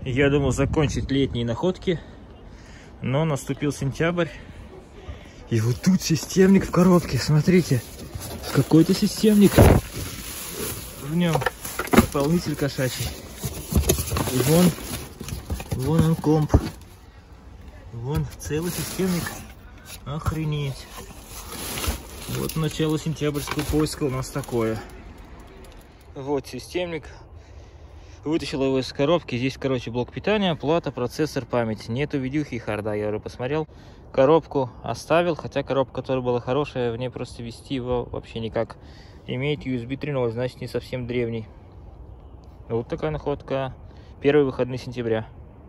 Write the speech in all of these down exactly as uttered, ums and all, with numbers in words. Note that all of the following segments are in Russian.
Я думал закончить летние находки, но наступил сентябрь. И вот тут системник в коробке, смотрите. Какой-то системник. В нем наполнитель кошачий. И вон, вон он комп. Вон целый системник. Охренеть. Вот начало сентябрьского поиска у нас такое. Вот системник. Вытащил его из коробки. Здесь, короче, блок питания, плата, процессор, память. Нету видюхи и харда, я уже посмотрел. Коробку оставил, хотя коробка, которая была хорошая, в ней просто вести его вообще никак. Имеет ю эс би три ноль, значит не совсем древний. Вот такая находка. Первые выходные сентября.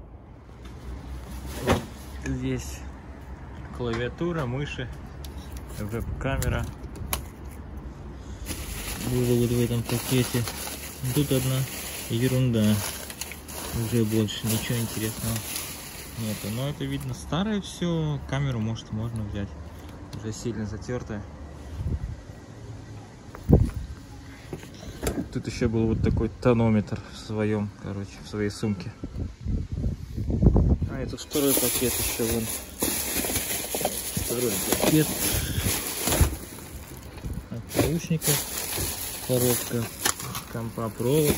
Здесь клавиатура, мыши, веб-камера. Было вот в этом пакете. Тут одна ерунда. Уже больше ничего интересного нету. Но это видно старое все. Камеру, может, можно взять. Уже сильно затертая. Тут еще был вот такой тонометр в своем, короче, в своей сумке. А, это второй пакет еще вон. Второй пакет. От наушников. Коробка. Компа, провод.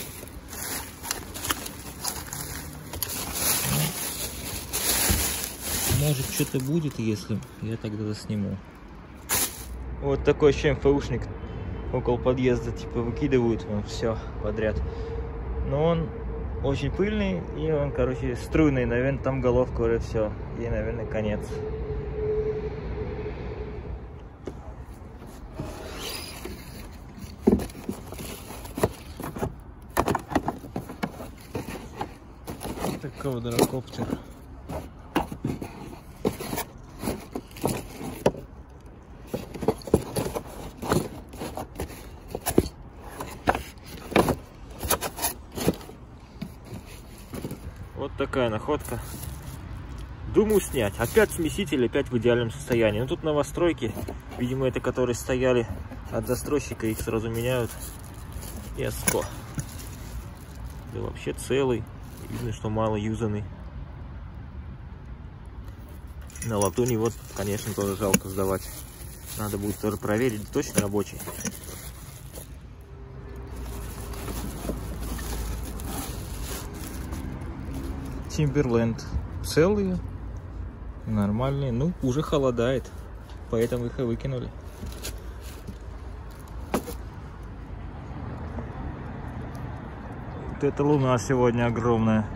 Может, что-то будет, если я тогда сниму. Вот такой еще эм эф ушник около подъезда, типа выкидывают он все подряд. Но он очень пыльный и он, короче, струйный, наверное, там головка уже все. И, наверное, конец. Такой квадрокоптер. Вот такая находка. Думаю снять. Опять смеситель, опять в идеальном состоянии. Но тут новостройки. Видимо, это которые стояли от застройщика. Их сразу меняют. Эско. Да вообще целый. Видно, что мало юзанный. На латуни вот, конечно, тоже жалко сдавать. Надо будет тоже проверить. Точно рабочий. Timberland целые, нормальные, ну уже холодает, поэтому их и выкинули. Вот эта луна сегодня огромная.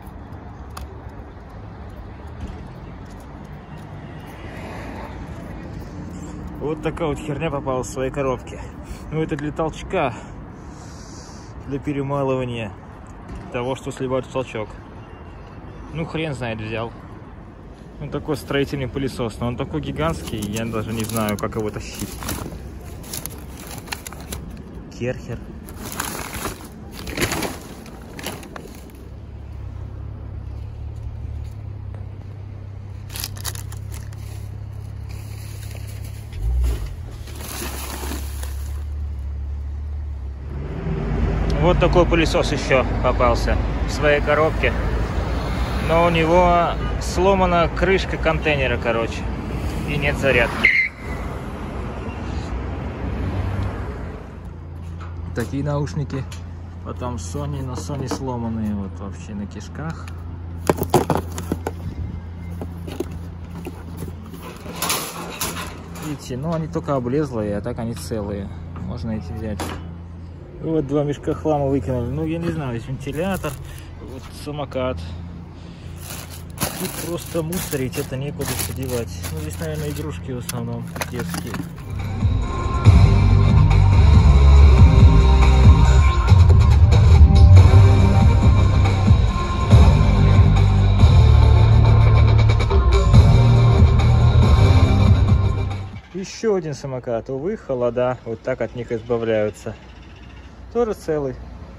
Вот такая вот херня попала в своей коробке. Ну это для толчка, для перемалывания того, что сливают в толчок. Ну, хрен знает, взял. Ну, такой строительный пылесос. Но он такой гигантский, я даже не знаю, как его тащить. Керхер. Вот такой пылесос еще попался в своей коробке. Но у него сломана крышка контейнера, короче, и нет зарядки. Такие наушники. Потом Sony, но Sony сломанные вот вообще на кишках. Видите, ну они только облезлые, а так они целые. Можно эти взять. Вот два мешка хлама выкинули. Ну я не знаю, есть вентилятор, вот самокат. Тут просто мусорить, это некуда девать. Ну, здесь, наверное, игрушки в основном детские. Еще один самокат. Увы, холода. Вот так от них избавляются. Тоже целый.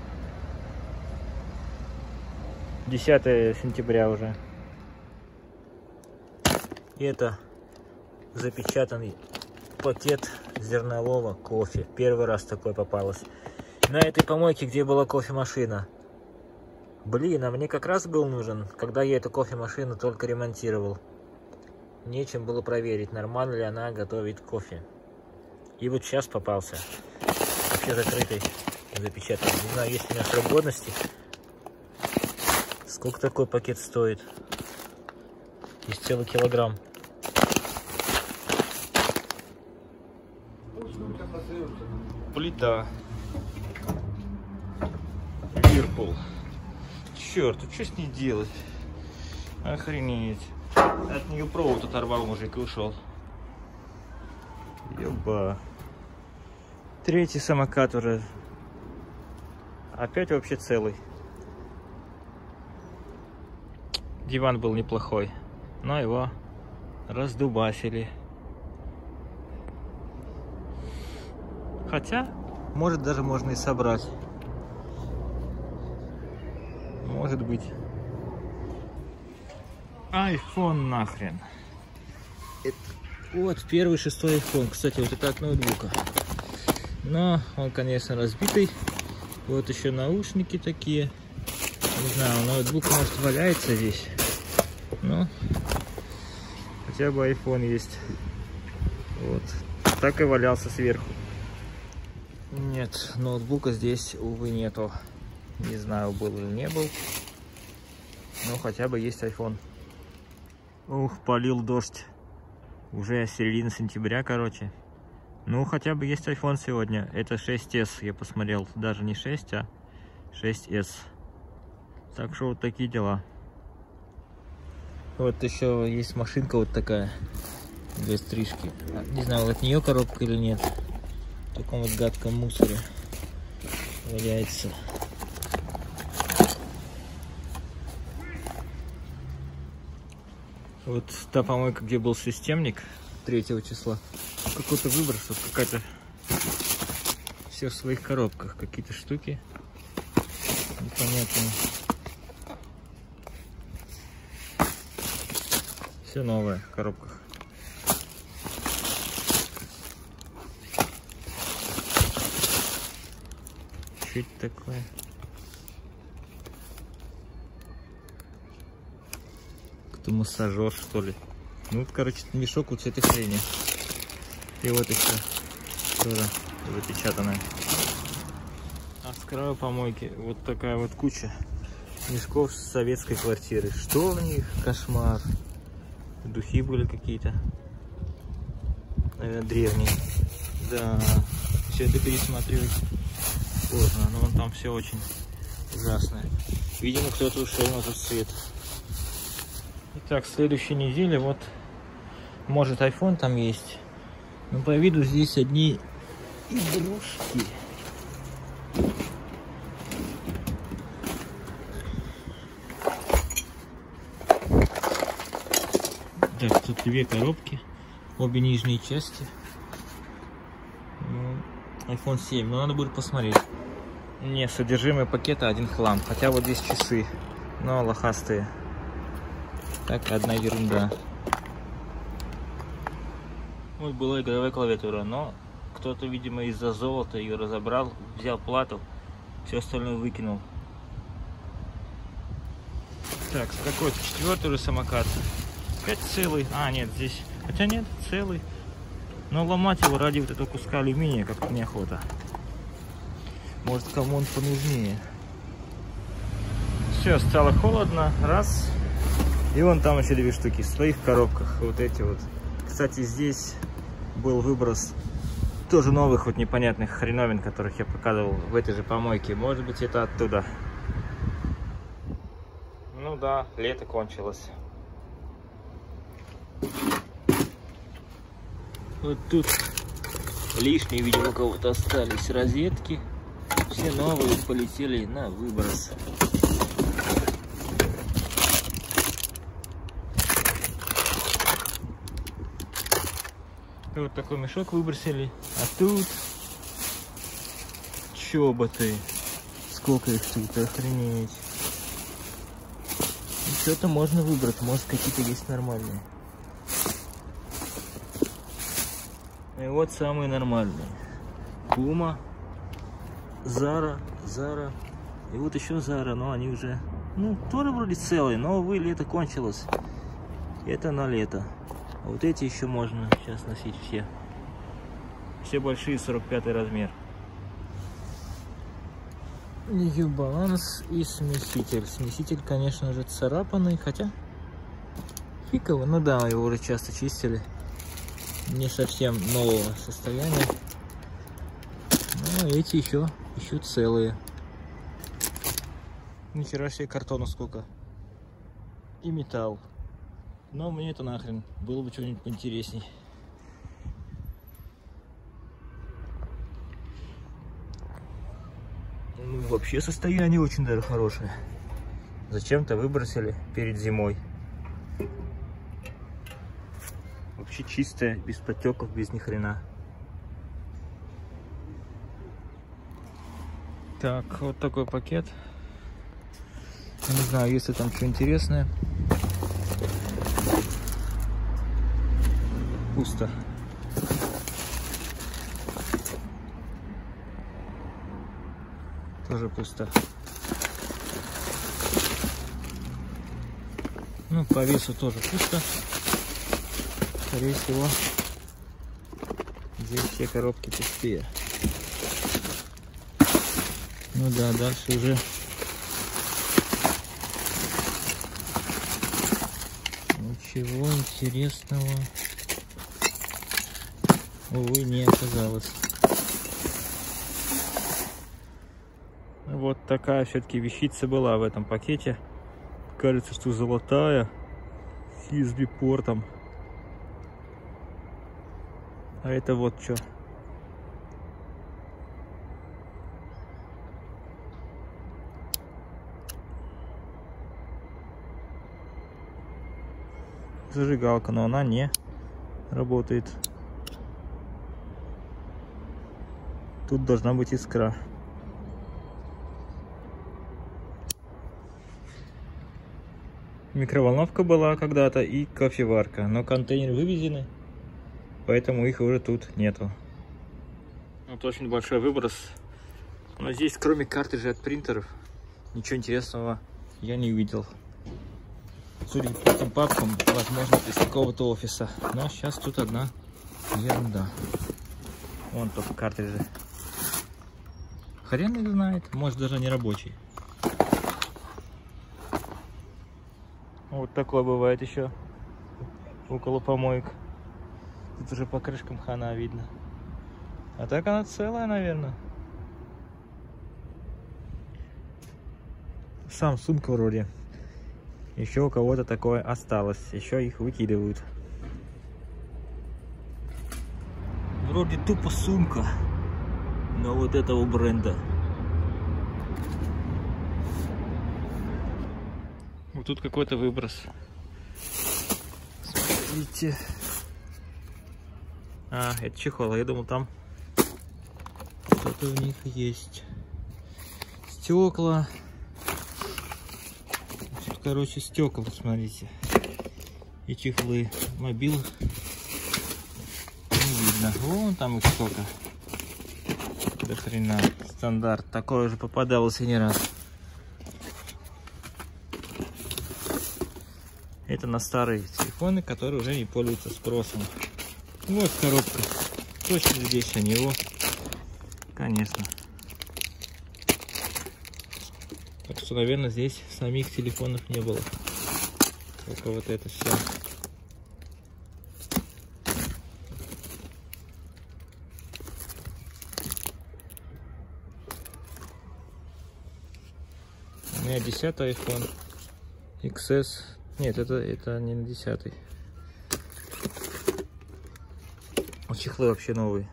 десятое сентября уже. И это запечатанный пакет зернового кофе. Первый раз такой попалось. На этой помойке, где была кофемашина. Блин, а мне как раз был нужен, когда я эту кофемашину только ремонтировал. Нечем было проверить, нормально ли она готовит кофе. И вот сейчас попался. Вообще закрытый, запечатанный. Не знаю, есть у меня срок годности. Сколько такой пакет стоит? Есть целый килограмм. Плита. Вирпул. Черт, а что с ней делать? Охренеть. От нее провод оторвал мужик и ушел. Ёба. Третий самокат уже. Опять вообще целый. Диван был неплохой, но его раздубасили. Хотя, может, даже можно и собрать. Может быть. Айфон нахрен. Это... Вот первый шестой айфон. Кстати, вот это от ноутбука. Но он, конечно, разбитый. Вот еще наушники такие. Не знаю, ноутбук, может, валяется весь. Но хотя бы айфон есть. Вот. Так и валялся сверху. Нет, ноутбука здесь, увы, нету. Не знаю, был или не был. Но хотя бы есть айфон. Ух, полил дождь. Уже середина сентября, короче. Ну, хотя бы есть айфон сегодня. Это шесть эс, я посмотрел. Даже не шесть, а шесть эс. Так что вот такие дела. Вот еще есть машинка вот такая. Для стрижки. Не знаю, от нее коробка или нет. В таком вот гадком мусоре валяется. Вот та помойка, где был системник третьего числа. Какой-то выброс, вот какая-то все в своих коробках. Какие-то штуки непонятные. Все новое в коробках. Что это такое? Какой-то массажер, что ли. Ну, вот, короче, мешок вот с этой хрени. И вот еще тоже запечатанная. А с краю помойки вот такая вот куча мешков с советской квартиры. Что в них? Кошмар. Духи были какие-то. Наверное, древние. Да. Все это пересматривать поздно. Но вон там все очень ужасное. Видимо, кто-то ушел на тот свет. Итак, следующей неделе вот, может, iPhone там есть. Но по виду здесь одни игрушки. Так, тут две коробки, обе нижние части. айфон семь, но надо будет посмотреть. Не, содержимое пакета один хлам. Хотя вот здесь часы, но лохастые. Так, одна ерунда. Вот была игровая клавиатура, но кто-то, видимо, из-за золота ее разобрал, взял плату, все остальное выкинул. Так, какой-то четвертый уже самокат. Опять целый. А, нет, здесь... Хотя нет, целый. Но ломать его ради вот этого куска алюминия как-то неохота. Может, кому он понужнее. Все, стало холодно. Раз. И вон там еще две штуки в своих коробках. Вот эти вот. Кстати, здесь был выброс тоже новых вот непонятных хреновин, которых я показывал в этой же помойке. Может быть, это оттуда. Ну да, лето кончилось. Вот тут лишние, видимо, у кого-то остались розетки. Все новые полетели на выброс. И вот такой мешок выбросили. А тут чоботы. Сколько их тут, охренеть. Что-то можно выбрать, может, какие-то есть нормальные. И вот самые нормальные. Puma, Zara, Zara. И вот еще Zara, но они уже Ну, тоже вроде целые, но, увы, лето кончилось. Это на лето. А вот эти еще можно сейчас носить все. Все большие, сорок пятый размер. New Balance и смеситель. Смеситель, конечно же, царапанный, хотя фиг его. Ну да, его уже часто чистили. Не совсем нового состояния. Но эти еще, еще целые. Нихера себе картона сколько. И металл. Но мне это нахрен. Было бы что-нибудь поинтересней. Ну, вообще состояние очень даже хорошее. Зачем-то выбросили перед зимой. Вообще чистое, без потеков, без ни хрена. Так, вот такой пакет. Не знаю, есть ли там что интересное. Пусто. Тоже пусто. Ну, по весу тоже пусто. Скорее всего, здесь все коробки пустые. Ну да, дальше уже ничего интересного, увы, не оказалось. Вот такая все-таки вещица была в этом пакете. Кажется, что золотая, с ю эс би-портом. А это вот что. Зажигалка, но она не работает. Тут должна быть искра. Микроволновка была когда-то и кофеварка, но контейнеры вывезены, поэтому их уже тут нету. Вот очень большой выброс. Но здесь, кроме картриджей от принтеров, ничего интересного я не увидел. Судя по этим папкам, возможно, из какого-то офиса. Но сейчас тут одна ерунда. Вон только картриджи. Хрен их знает, может даже не рабочий. Вот такое бывает еще около помоек. Тут уже по крышкам хана видно. А так она целая, наверное. Samsung вроде. Еще у кого-то такое осталось. Еще их выкидывают. Вроде тупо сумка, но вот этого бренда. Вот тут какой-то выброс. Смотрите. А, это чехол. Я думал, там что-то у них есть. Стекла. Тут, короче, стекла, смотрите. И чехлы. Мобил. Не видно. Вон там их сколько. До хрена. Стандарт. Такое уже попадалось и не раз. Это на старые телефоны, которые уже не пользуются спросом. Вот коробка. Точно здесь у него. Конечно. Так что, наверное, здесь самих телефонов не было. Только вот это все. У меня десятый айфон икс эс. Нет, это, это не на десятый. Вот чехлы вообще новые.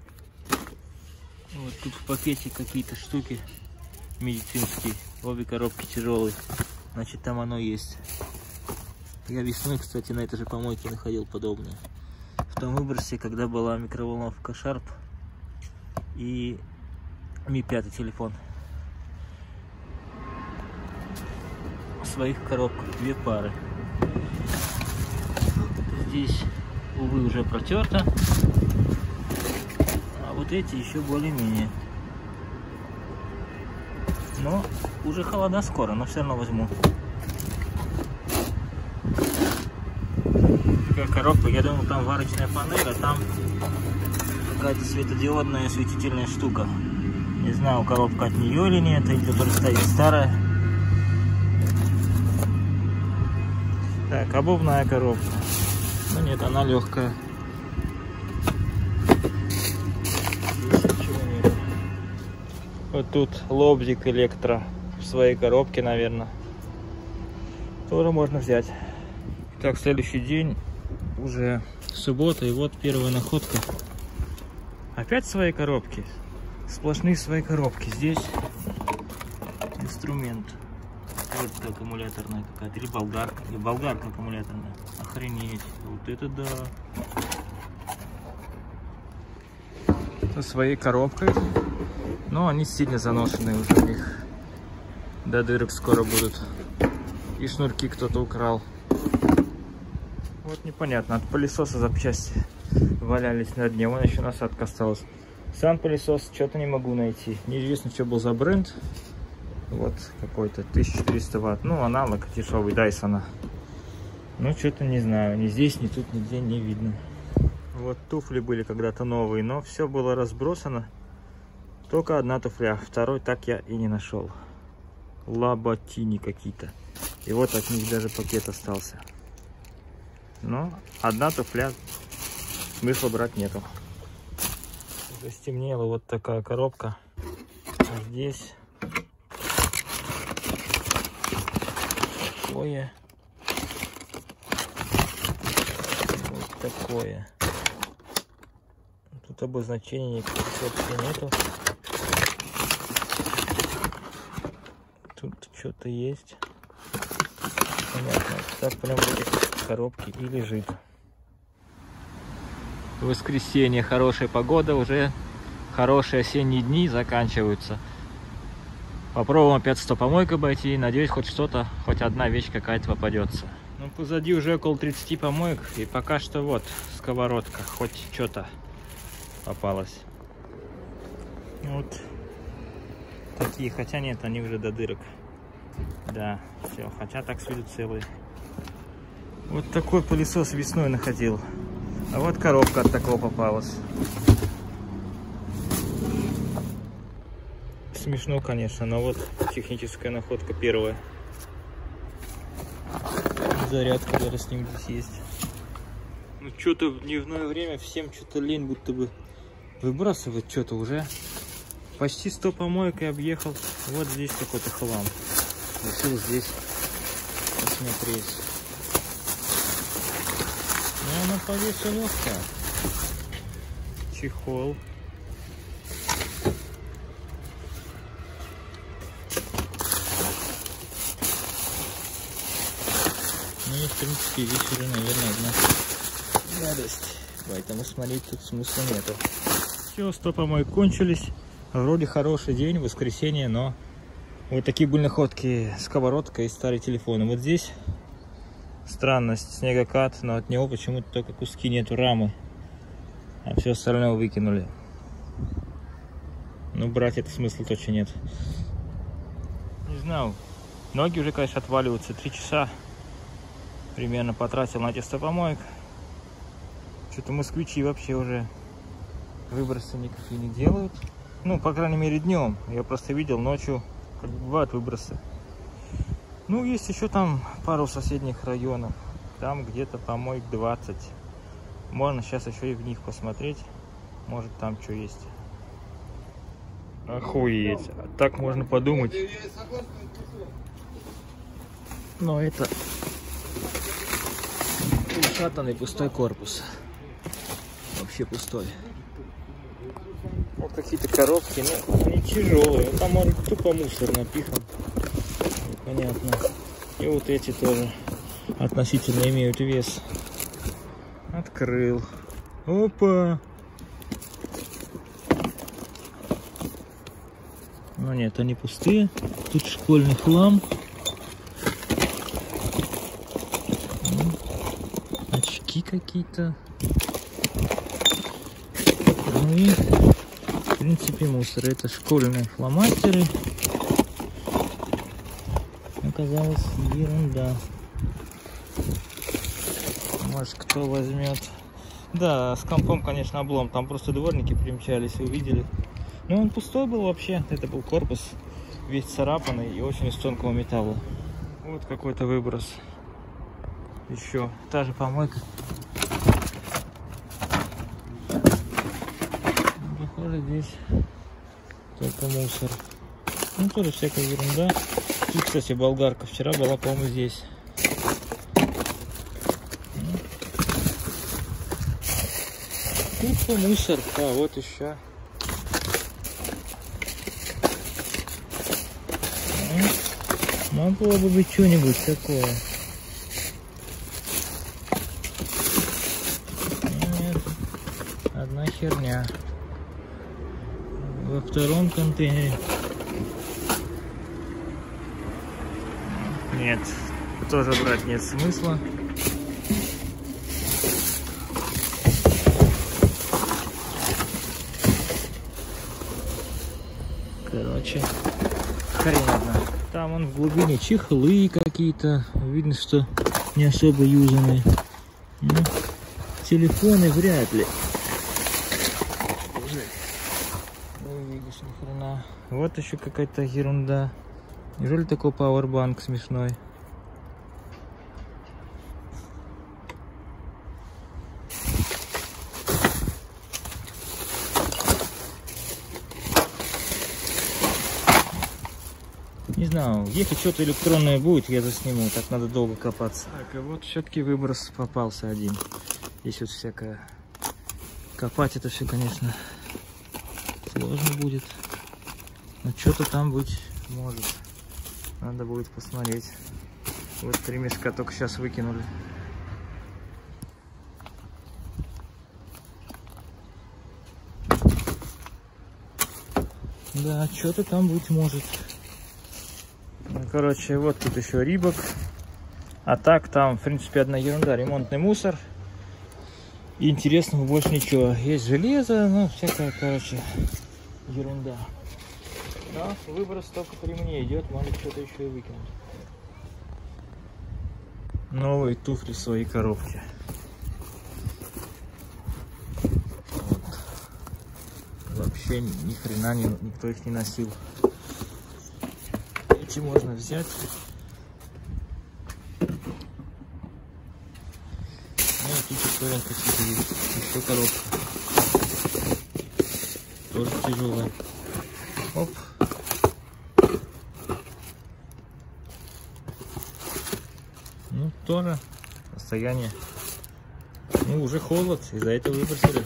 Вот тут в пакете какие-то штуки медицинские. Обе коробки тяжелые. Значит, там оно есть. Я весной, кстати, на этой же помойке находил подобное. В том выбросе, когда была микроволновка Sharp и ми пять телефон. В своих коробках две пары. Здесь, увы, уже протерто. А вот эти еще более-менее. Но Уже холода скоро, но все равно возьму. Такая коробка, я думал, там варочная панель, а там какая-то светодиодная осветительная штука. Не знаю, коробка от нее или нет, или которая стоит старая. Так, обувная коробка. Ну нет, она легкая. Здесь ничего нет. Вот тут лобзик электро в своей коробке, наверное. Тоже можно взять. Так, следующий день, уже суббота, и вот первая находка. Опять свои коробки. Сплошные свои коробки. Здесь инструмент. Вот это аккумуляторная какая-то. Или болгарка. Или болгарка аккумуляторная. Охренеть. Вот это да. Со своей коробкой. Но они сильно заношенные уже. У них до дырок скоро будут. И шнурки кто-то украл. Вот непонятно. От пылесоса запчасти валялись на дне. Вон еще насадка осталась. Сам пылесос что-то не могу найти. Неизвестно, что был за бренд. Вот какой-то тысяча четыреста ватт. Ну, аналог дешевый Дайсона. Ну, что-то не знаю. Ни здесь, ни тут, нигде не видно. Вот туфли были когда-то новые, но все было разбросано. Только одна туфля. Второй так я и не нашел. Лаботини какие-то. И вот от них даже пакет остался. Но одна туфля. Смысла брать нету. Уже стемнело. Вот такая коробка. А здесь такое. Вот такое. Тут обозначения никаких вообще нету. Тут что-то есть. Понятно. Так прям в этой коробке и лежит. В воскресенье хорошая погода, уже хорошие осенние дни заканчиваются. Попробуем опять сто помоек обойти, надеюсь, хоть что-то, хоть одна вещь какая-то попадется. Ну, позади уже около тридцати помоек, и пока что вот сковородка, хоть что-то попалось. Вот такие, хотя нет, они уже до дырок. Да, все, хотя так с виду целые. Вот такой пылесос весной находил. А вот коробка от такого попалась. Смешно, конечно, но вот техническая находка первая. Зарядка даже с ним здесь есть. Ну что-то в дневное время всем что-то лень будто бы выбрасывать что-то уже. Почти сто помоек и объехал. Вот здесь какой-то хлам. Решил здесь посмотреть. Ну, она по весу легкая. Чехол. Ну и в принципе здесь уже, наверное, одна радость. Поэтому смотреть тут смысла нету. Все, сто помоек кончились. Вроде хороший день, воскресенье, но вот такие были находки. Сковородка и старый телефон. И вот здесь странность, снегокат, но от него почему-то только куски нету рамы, а все остальное выкинули. Ну, брать это смысла точно нет. Не знаю, ноги уже, конечно, отваливаются. Три часа примерно потратил на эти сто помоек. Что-то москвичи вообще уже выбросы никакие не делают. Ну, по крайней мере, днем. Я просто видел ночью, как бывают выбросы. Ну, есть еще там пару соседних районов. Там где-то помоек двадцать. Можно сейчас еще и в них посмотреть. Может, там что есть. Охуеть. Так можно подумать. Но это ушатанный пустой корпус. Вообще пустой. Вот какие-то коробки, но они тяжелые. Там он тупо мусор напихан. Понятно. И вот эти тоже относительно имеют вес. Открыл. Опа! Но нет, они пустые. Тут школьный хлам. Очки какие-то. Ну и, в принципе, мусор. Это школьные фломастеры. оказалась ерунда. Может, кто возьмет. Да, с компом, конечно, облом. Там просто дворники примчались и увидели. Но он пустой был вообще. Это был корпус весь царапанный и очень из тонкого металла. Вот какой-то выброс. Еще та же помойка. Похоже, здесь только мусор. Ну, тоже всякая ерунда. Тут, кстати, болгарка вчера была, по-моему, здесь. Тут мусор. А, вот еще. Могло бы быть что-нибудь такое. Нет, одна херня. Во втором контейнере. Нет, тоже брать нет смысла. Короче, хрен одна. Там он в глубине чехлы какие-то. Видно, что не особо юзанные. Ну, телефоны вряд ли. Не видишь ни хрена. Вот еще какая-то ерунда. Неужели такой пауэрбанк смешной? Не знаю, если что-то электронное будет, я засниму, так надо долго копаться. Так, и вот все-таки выброс попался один. Здесь вот всякое. Копать это все, конечно, сложно будет. Но что-то там быть может. Надо будет посмотреть. Вот три мешка только сейчас выкинули. Да, что-то там быть может. Ну, короче, вот тут еще Рибок. А так там, в принципе, одна ерунда. Ремонтный мусор. И интересного больше ничего. Есть железо, ну, всякая, короче, ерунда. Но выброс только при мне идет, может что-то еще и выкинуть. Новые туфли в своей коробке. Вот. Вообще ни хрена не, никто их не носил. Эти можно взять. Ну и тут история какие-то есть. Еще коробка. Тоже тяжелая. Оп. Ну, тоже состояние. Ну, уже холод, из-за этого выбросили.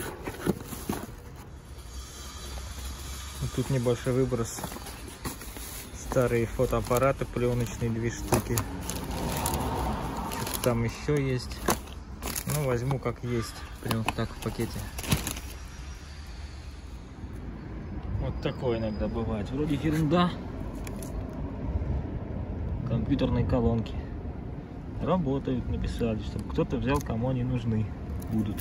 Вот тут небольшой выброс. Старые фотоаппараты пленочные, две штуки. Что-то там еще есть. Ну, возьму как есть. Прям так в пакете. Вот такое иногда бывает. Вроде ерунда. Компьютерные колонки. Работают, написали, чтобы кто-то взял, кому они нужны будут.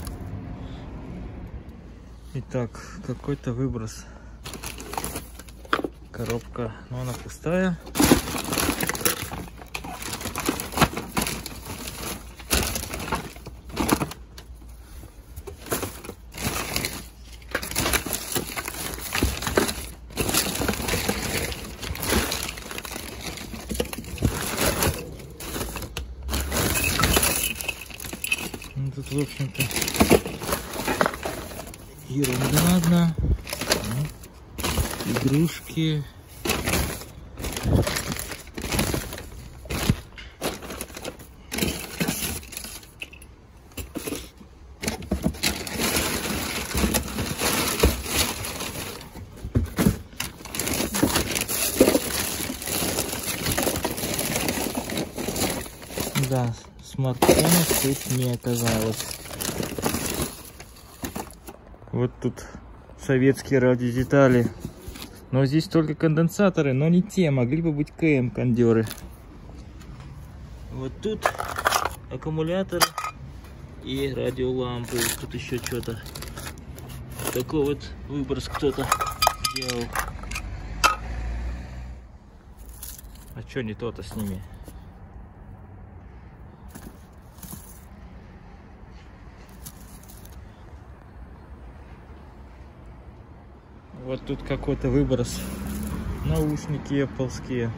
Итак, какой-то выброс. Коробка, но она пустая. Тут, в общем-то, ерунда одна. Игрушки. Да, смартфонов тут не оказалось. Вот тут советские радиодетали. Но здесь только конденсаторы, но не те. Могли бы быть КМ-кондеры. Вот тут аккумулятор и радиолампы. Тут еще что-то. Такой вот выброс кто-то сделал. А что не то-то с ними? Вот тут какой-то выброс. Наушники Apple-ские.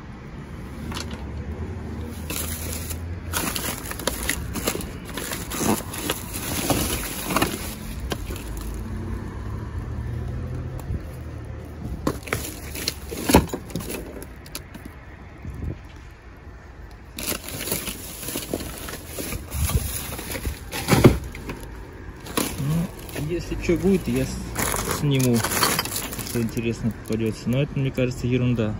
Если что будет, я сниму, что интересно попадется. Но это, мне кажется, ерунда.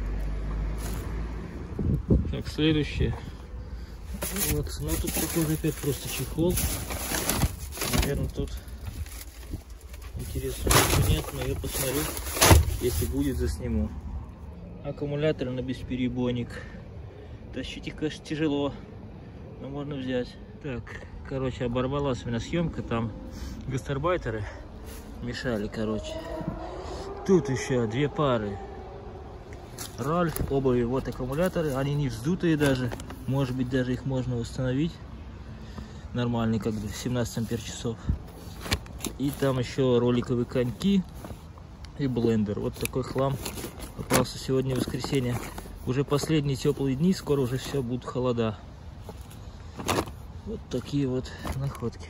Так, следующее. Вот, ну тут похоже опять просто чехол. Наверное, тут интересно нет, но я посмотрю. Если будет, засниму. Аккумулятор на бесперебойник. Тащить их, конечно, тяжело, но можно взять. Так, короче, оборвалась у меня съемка, там гастарбайтеры мешали, короче. Тут еще две пары Ральф обуви, вот аккумуляторы, они не вздутые даже, может быть даже их можно установить нормальный, как бы семнадцать ампер часов. И там еще роликовые коньки и блендер. Вот такой хлам попался сегодня, воскресенье. Уже последние теплые дни, скоро уже все будут холода. Вот такие вот находки.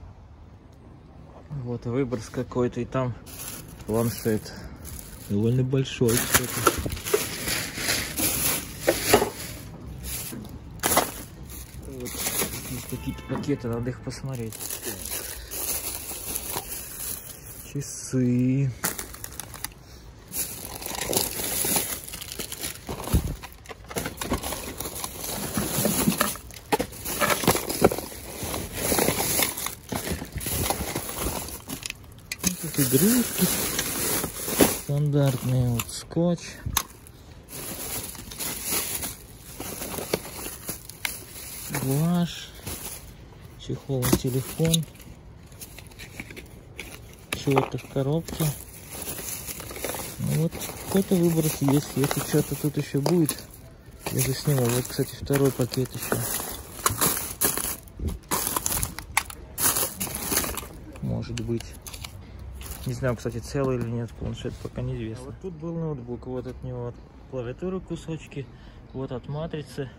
Вот выброс какой-то, и там планшет довольно большой, кстати. Вот какие-то пакеты, надо их посмотреть. Часы. Игрушки стандартные, вот скотч, гуашь, чехол на телефон, чего-то в коробке. Ну вот какой-то выброс есть. Если что-то тут еще будет, я засниму. Вот, кстати, второй пакет еще. Может быть. Не знаю, кстати, целый или нет, планшет пока неизвестно. А вот тут был ноутбук, вот от него клавиатуры кусочки, вот от матрицы.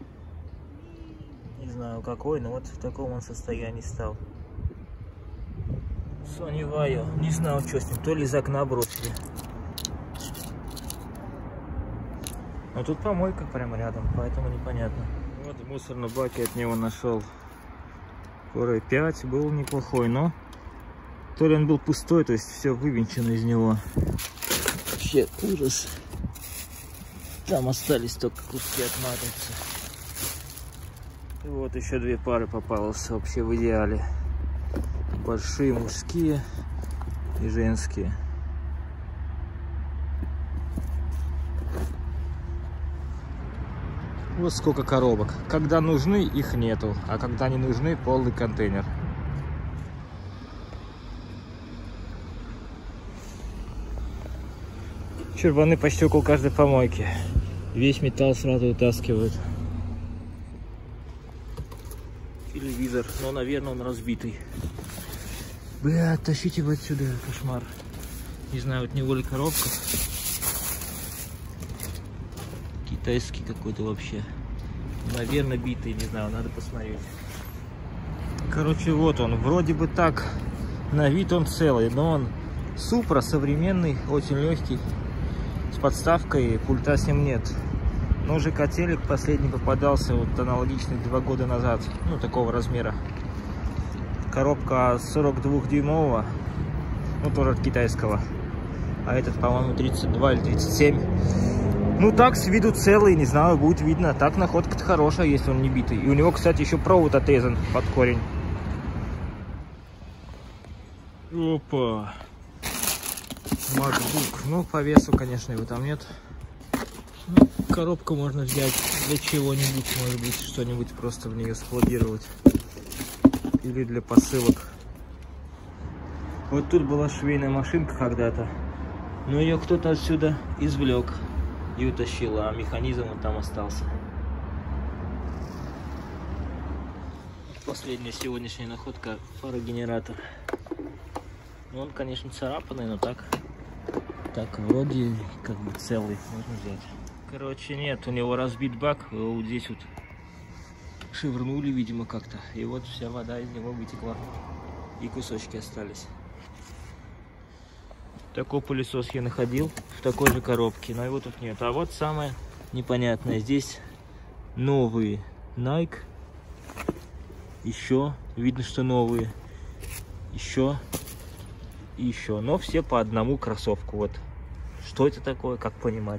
Не знаю какой, но вот в таком он состоянии стал. Sony Vaio, не знаю, что с ним, то ли из окна бросили. Но тут помойка прямо рядом, поэтому непонятно. Вот в мусорном баке от него нашел Core i пять, был неплохой, но то ли он был пустой, то есть все вывинчено из него. Вообще ужас. Там остались только куски от матрицы. И вот еще две пары попалось вообще в идеале. Большие мужские и женские. Вот сколько коробок. Когда нужны, их нету, а когда не нужны, полный контейнер. Чурбаны почти около каждой помойки. Весь металл сразу вытаскивают. Телевизор, но, наверное, он разбитый. Бля, тащите его отсюда, кошмар. Не знаю, от него ли коробка. Китайский какой-то вообще. Наверное, битый, не знаю, надо посмотреть. Короче, вот он. Вроде бы так, на вид он целый, но он супра современный, очень легкий. С подставкой, пульта с ним нет. Но же котелек последний попадался, вот аналогичный два года назад, ну такого размера. Коробка сорок двухдюймового, ну тоже от китайского. А этот, по-моему, тридцать два или тридцать семь. Ну так, с виду целый, не знаю, будет видно. Так находка-то хорошая, если он не битый. И у него, кстати, еще провод отрезан под корень. Опа. MacBook. Ну, по весу, конечно, его там нет. Ну, коробку можно взять для чего-нибудь, может быть, что-нибудь просто в нее складировать. Или для посылок. Вот тут была швейная машинка когда-то. Но ее кто-то отсюда извлек и утащил, а механизм он там остался. Последняя сегодняшняя находка — парогенератор. Ну, он, конечно, царапанный, но так Так, вроде как бы целый. Можно взять. Короче, нет, у него разбит бак. Вот здесь вот шевырнули, видимо, как-то. И вот вся вода из него вытекла. И кусочки остались. Такой пылесос я находил в такой же коробке, но его тут нет. А вот самое непонятное. Здесь новые Nike. Еще. Видно, что новые. Еще. И еще. Но все по одному кроссовку. Вот. Что это такое, как понимать?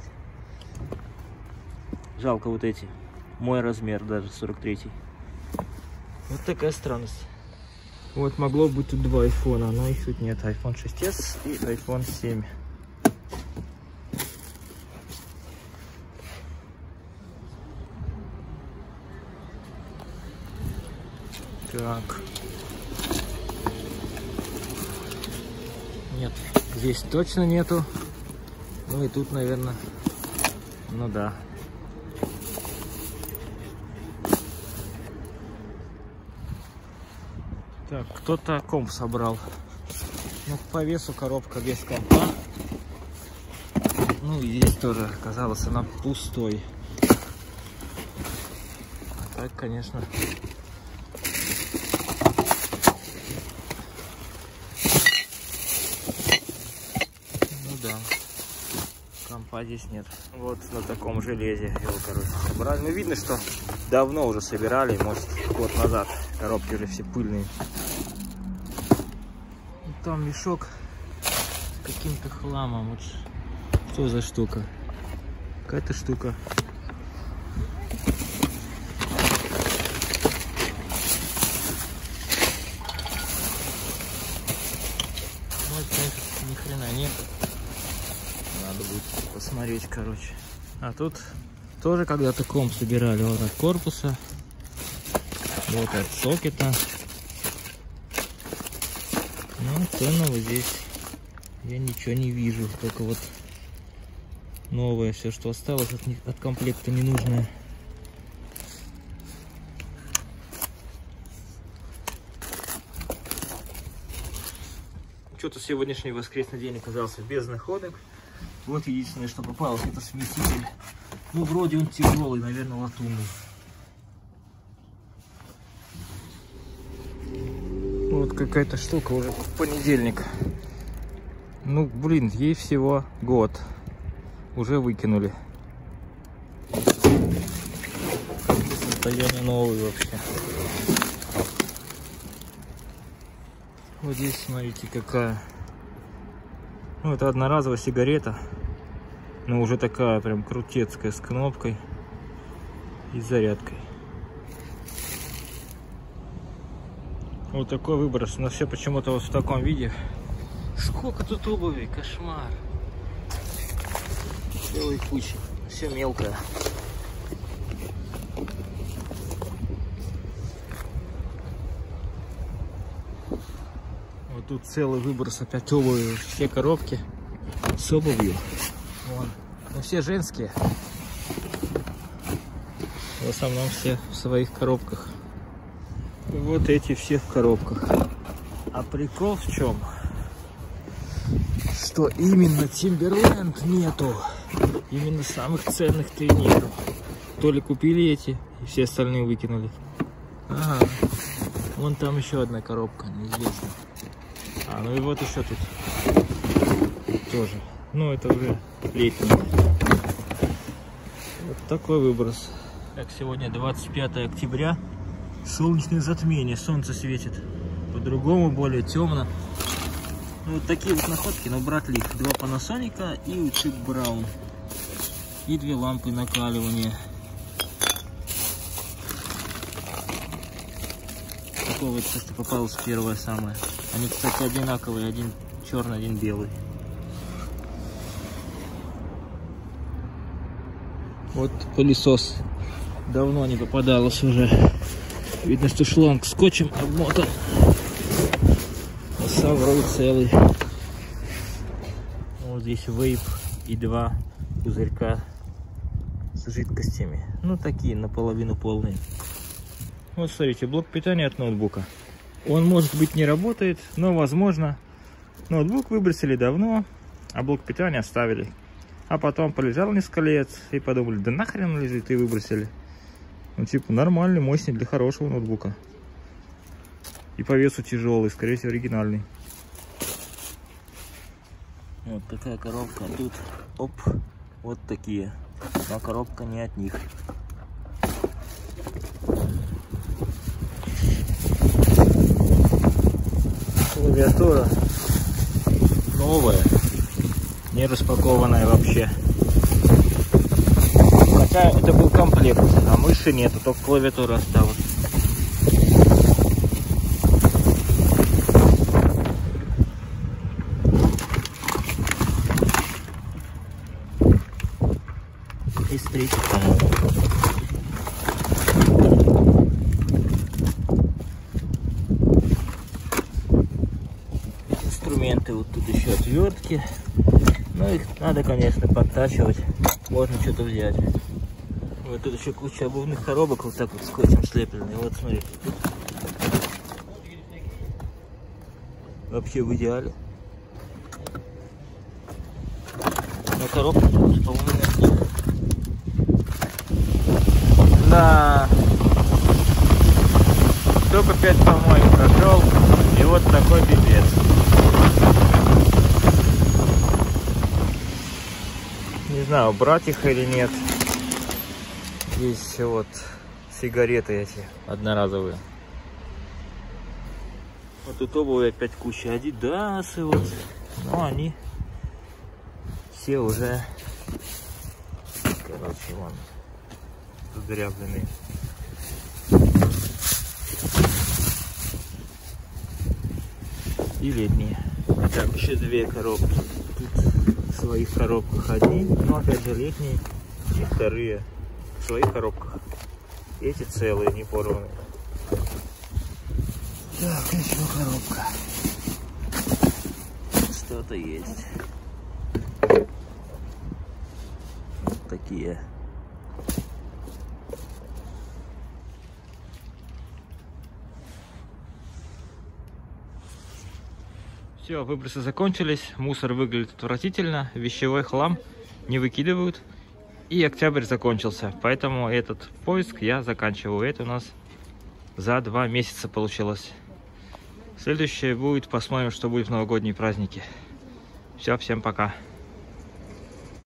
Жалко вот эти. Мой размер даже, сорок третий. Вот такая странность. Вот могло быть тут два айфона, но их тут нет. айфон шесть эс и айфон семь. Так. Нет, здесь точно нету. Ну и тут, наверное, ну да. Так, кто-то комп собрал. Ну, по весу коробка без компа. Ну, и здесь тоже оказалось она пустой. А так, конечно. Ну да. Компа здесь нет. Вот на таком железе его, короче, собрали. Ну, видно, что давно уже собирали, может, год назад. Коробки уже все пыльные. И там мешок с каким-то хламом. Вот что за штука? Какая-то штука. Ну, конечно, ни хрена нет. Надо будет посмотреть, короче. А тут тоже когда-то комп собирали. Вот от корпуса. Вот от сокета. Ну, ценного здесь я ничего не вижу. Только вот новое все, что осталось от, них, от комплекта ненужное. Что-то сегодняшний воскресный день оказался без находок. Вот единственное, что попалось, это смеситель. Ну, вроде он тяжелый, наверное, латунный. Вот какая-то штука уже в понедельник. Ну, блин, ей всего год. Уже выкинули. Состояние новое вообще. Вот здесь, смотрите, какая. Ну, это одноразовая сигарета. Но уже такая прям крутецкая, с кнопкой и зарядкой. Вот такой выброс. Но все почему-то вот в таком виде. Сколько тут обуви, кошмар. Целые кучи. Все мелкое. Вот тут целый выброс опять обуви. Все коробки с обувью. Вон. Ну, все женские. В основном все в своих коробках. И вот эти все в коробках. А прикол в чем? Что именно Timberland нету. Именно самых ценных-то и нету. То ли купили эти, и все остальные выкинули. Ага. Вон там еще одна коробка, неизвестно. А, ну и вот еще тут тоже. Ну, это уже летний. Вот такой выброс. Так, сегодня двадцать пятое октября. Солнечное затмение. Солнце светит. По-другому, более темно. Ну, вот такие вот находки, но брали их. Два Panasonic и Учик Браун. И две лампы накаливания. Такое вот, что попалось первое самое. Они, кстати, одинаковые. Один черный, один белый. Вот пылесос. Давно не попадалось уже. Видно, что шланг скотчем обмотан. Соврал целый. Вот здесь вейп и два пузырька с жидкостями. Ну, такие наполовину полные. Вот, смотрите, блок питания от ноутбука. Он, может быть, не работает, но, возможно, ноутбук выбросили давно. А блок питания оставили. А потом полежал несколько лет и подумали, да нахрен лежит, и выбросили. Ну типа нормальный, мощный для хорошего ноутбука. И по весу тяжелый, скорее всего оригинальный. Вот такая коробка. Тут, оп, вот такие. Но коробка не от них. Клавиатура новая, не распакованная вообще. Хотя это был комплект, а мыши нету, только клавиатура осталась. И стричь. Инструменты, вот тут еще отвертки. Ну их надо, конечно, подтачивать. Можно что-то взять. Вот тут еще куча обувных коробок вот так вот скотчем слепленные. Вот смотрите. Вообще в идеале. Но коробка, по-моему, нет. Да. Только пять помоек прошел. И вот такой пипец. Не знаю, брать их или нет. Здесь вот сигареты эти одноразовые. Вот тут обувь опять куча. Адидасы вот. Но они все уже, короче, вон, задрябленные. И летние. Так, еще две коробки. Тут в своих коробках одни, но опять же летние. И вторые в своих коробках. Эти целые, не порванные. Так, еще коробка. Что-то есть. Вот такие. Все, выбросы закончились, мусор выглядит отвратительно, вещевой хлам не выкидывают. И октябрь закончился, поэтому этот поиск я заканчиваю. Это у нас за два месяца получилось. Следующее будет, посмотрим, что будет в новогодние праздники. Все, всем пока.